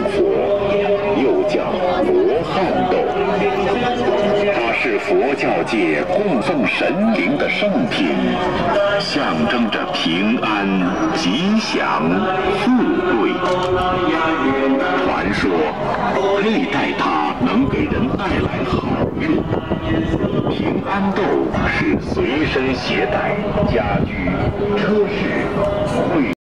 佛，又叫罗汉豆。它是佛教界供奉神灵的圣品，象征着平安、吉祥、富贵。传说佩戴它能给人带来好运。平安豆是随身携带家居、车饰、会